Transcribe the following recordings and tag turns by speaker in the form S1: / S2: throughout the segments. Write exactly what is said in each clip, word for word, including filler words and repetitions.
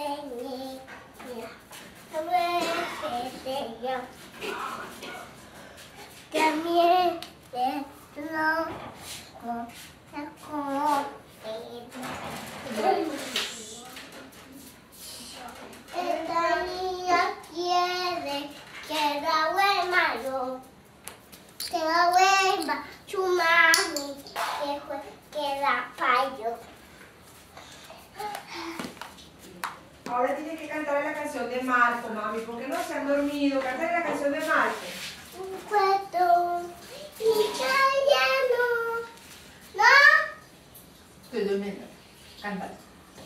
S1: También esta niña quiere que la vuelva yo, que la vuelva su mami, que fue que la falló.
S2: Ahora tienes que cantar la canción de Marco, mami. ¿Por qué no se han dormido? Cántale la canción de Marco.
S1: Un cuento italiano. ¿No?
S3: Estoy durmiendo. Cántale.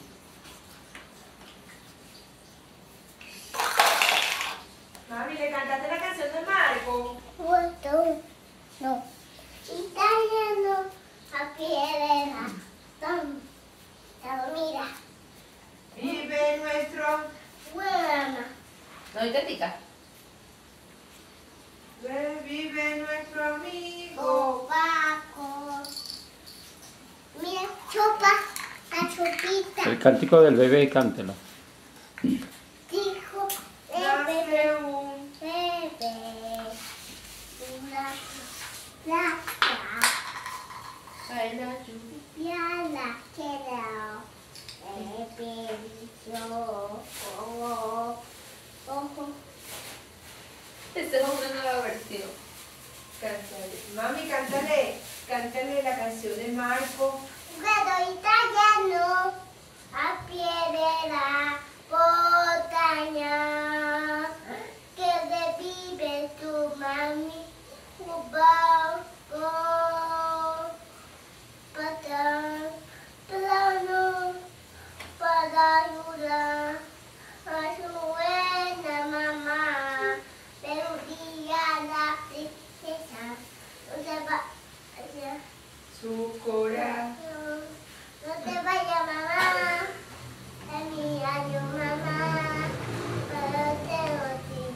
S2: Mami, ¿le cantaste la canción de Marco?
S1: Cuento, no. Italiano, a piedra. Tom, mira.
S2: Vive nuestro...
S1: Buena.
S3: ¿No intentica?
S2: Vive nuestro amigo.
S1: Oh, Paco. Mira, chupa, la chupita.
S4: El cántico del bebé, cántelo.
S1: Dijo,
S2: Nace
S1: bebé,
S2: un...
S1: bebé. La, la,
S3: Ay, la lluvia.
S1: la, la, quiero. Bebé, yo, oh, oh, oh.
S3: Esta es una nueva versión.
S2: Cántale. Mami, cántale. Cántale la canción de Marco.
S1: Cuento italiano, a piedra, montaña, que de vive tu mami, cubano, patán, plano, para ayudar a su buena mamá, pero un día la princesa no se va a
S2: Su corazón.
S1: no te vayas, mamá. Es mi año, mamá. Pero te odio.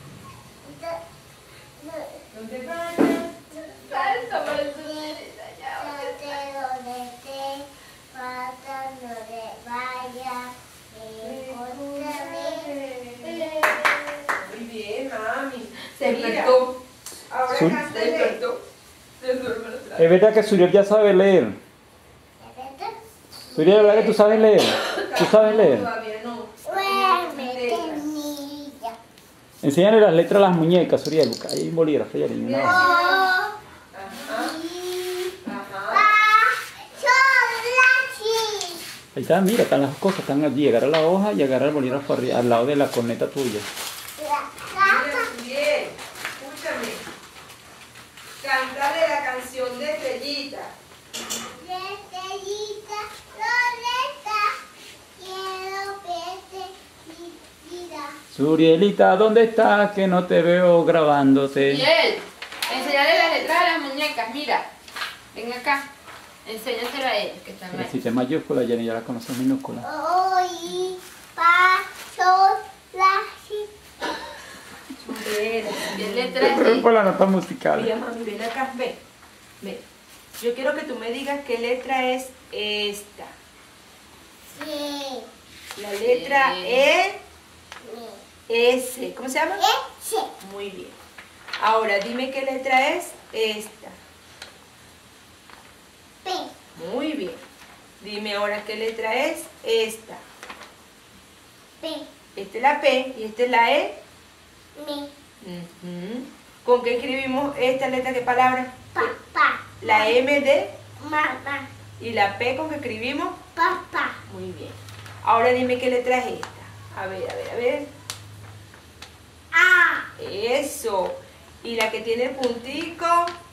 S1: No,
S2: No te vayas.
S3: Salsa para su
S1: no te lo dejes. Pata, no te vayas.
S2: Muy bien, mami.
S3: Se
S2: Mira,
S3: despertó.
S2: ahora
S4: Su-
S3: Se
S2: cántale.
S3: despertó. Se duerme otra
S4: Es
S3: vez.
S4: verdad que Suriel ya sabe leer. Suriel, ¿verdad que tú sabes leer? ¿Tú sabes leer?
S2: Todavía no.
S1: Duérmete, niña.
S4: Enséñale las letras a las muñecas, Suriel. Busca ahí un bolígrafo, ya niño.
S1: Oh,
S4: No.
S2: Ajá.
S1: y,
S2: Ajá.
S1: pa, chola, chi.
S4: Ahí está, mira, están las cosas, están allí. Agarra la hoja y agarra el bolígrafo arriba, al lado de la corneta tuya.
S1: La
S2: Mira,
S1: casa.
S2: bien. Escúchame. Cántale la canción de Estrellita.
S1: Estrellita, Loreta, quiero verte mi vida.
S4: Surielita, ¿dónde estás? Que no te veo grabándote.
S3: Y él, enseñale las letras a las muñecas, mira. Ven acá. Enséñaselo a ellos que están
S4: Pero
S3: ahí.
S4: si te mayúscula, Jenny, ya la conoces minúscula.
S1: Hoy paso la
S2: Bien.
S3: ¿Qué letra es?
S4: Pero por la nota musical.
S2: Mira, mami, ven acá, ven. Ven. Yo quiero que tú me digas qué letra es esta.
S1: sí,
S2: La letra
S3: Bien.
S2: E,
S1: mi,
S2: S. ¿Cómo se llama?
S1: eche,
S2: Muy bien. Ahora, dime qué letra es esta.
S1: pe,
S2: Muy bien. Dime ahora qué letra es esta.
S1: pe,
S2: Esta es la P y esta es la E.
S1: mi,
S2: Ujú. ¿Con qué escribimos esta letra? ¿Qué palabra?
S1: papá,
S2: La M de
S1: mamá,
S2: y la P con que escribimos.
S1: papá,
S2: Muy bien. Ahora dime qué letra es esta. A ver, a ver, a ver.
S1: a,
S2: Eso. Y la que tiene el puntico.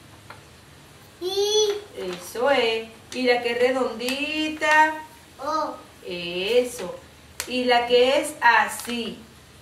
S1: i,
S2: Eso es. Y la que es redondita.
S1: o,
S2: Eso. Y la que es así.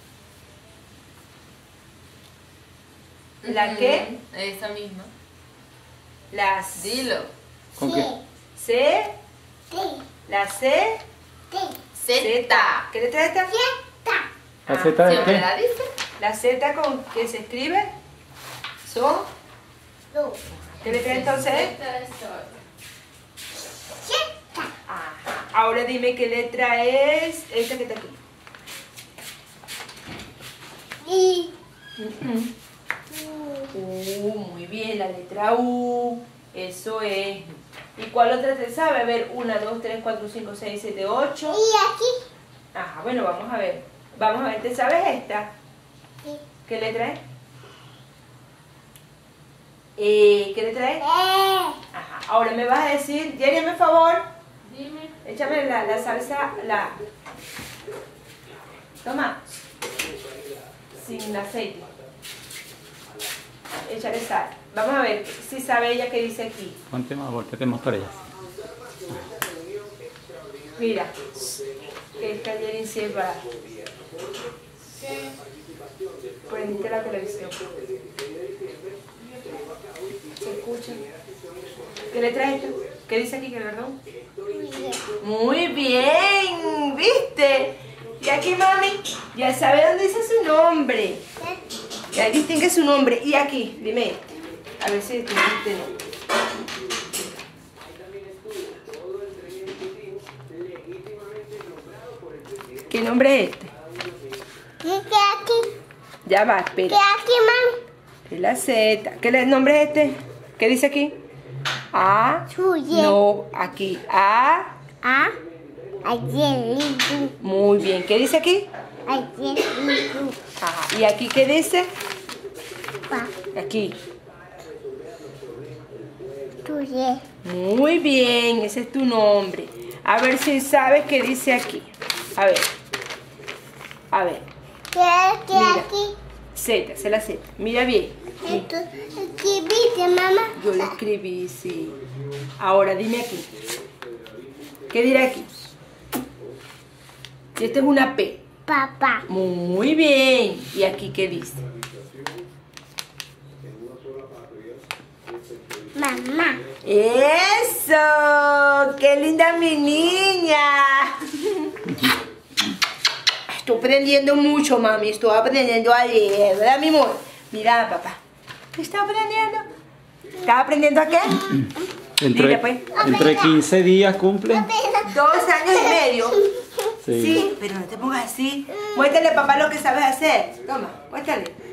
S2: ¿La qué?
S3: Esa misma.
S2: La C.
S3: Dilo.
S4: ¿Con qué?
S2: C.
S1: te,
S2: La C.
S1: te,
S3: Z.
S2: ¿Qué letra es esta?
S1: fiesta,
S4: ¿La Z de
S3: ¿Siempre
S4: qué?
S3: la dice?
S2: La Z con que se escribe. Son.
S1: do,
S2: ¿Qué letra entonces es?
S3: Z es sol.
S1: fiesta,
S2: Ajá. Ahora dime qué letra es esta que está aquí.
S1: I.
S3: Uh, muy bien, la letra U. Eso es. ¿Y cuál otra te sabe? A ver, una, dos, tres, cuatro, cinco, seis, siete, ocho.
S1: Y aquí.
S3: Ajá, bueno, vamos a ver. Vamos a ver, ¿te sabes esta?
S1: Sí.
S3: ¿Qué letra es? Eh, ¿qué letra es?
S1: Eh.
S3: Ajá, ahora me vas a decir, Jenny, por favor, Dime. échame la, la salsa, la... Toma. Sin aceite. Échale sal. Vamos a ver si sabe ella qué dice aquí.
S4: Ponte más, volteate más para allá.
S3: Mira, esta Jenny sí es brava. Prendiste la televisión. ¿Se escucha? ¿Qué letra es esta? ¿Qué dice aquí, que perdón? Muy bien, ¿viste? Y aquí, mami, ya sabe dónde dice su nombre. Ya distingue su nombre. Y aquí, dime, a ver si distingue este nombre. ¿Qué nombre es este?
S1: ¿Qué aquí?
S3: Ya va,
S1: ¿Qué
S3: espera.
S1: aquí, mami?
S3: Es la Z. ¿Qué le- nombre es este? ¿Qué dice aquí? A.
S1: Suye.
S3: No, aquí. A.
S1: A. Ayer.
S3: Muy bien. ¿Qué dice aquí?
S1: Ayer.
S3: Ajá. ¿Y aquí qué dice?
S1: Pa.
S3: Aquí.
S1: Suye.
S3: Muy bien. Ese es tu nombre. A ver si sabes qué dice aquí. A ver. A ver.
S1: ¿Qué, qué
S3: Mira.
S1: aquí?
S3: Z, se la Z. Mira bien.
S1: Esto, aquí viste, mamá.
S3: Yo lo escribí, sí. Ahora dime aquí. ¿Qué dirá aquí? Esta es una P.
S1: Papá.
S3: Muy bien. ¿Y aquí qué dice?
S1: Mamá.
S3: ¡Eso! ¡Qué linda mi niña! Estoy aprendiendo mucho, mami. Estoy aprendiendo a leer, ¿verdad, mi amor? Mira, papá. ¿Qué está aprendiendo? ¿Estás aprendiendo a qué?
S4: Dentro
S3: Mira,
S4: de,
S3: pues.
S4: dentro de quince días cumple.
S3: Dos años y medio.
S4: Sí.
S3: Sí, pero no te pongas así. Muéstrale, papá, lo que sabes hacer. Toma, muéstrale.